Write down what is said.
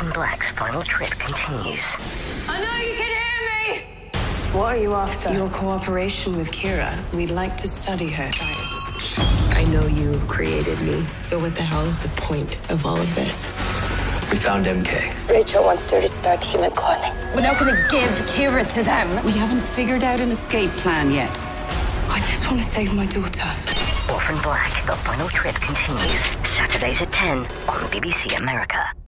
Orphan Black's final trip continues. I know you can hear me! What are you after? Your cooperation with Kira. We'd like to study her. I know you created me, so what the hell is the point of all of this? We found MK. Rachel wants to restart human cloning. We're not going to give Kira to them. We haven't figured out an escape plan yet. I just want to save my daughter. Orphan Black, the final trip continues. Saturdays at 10 on BBC America.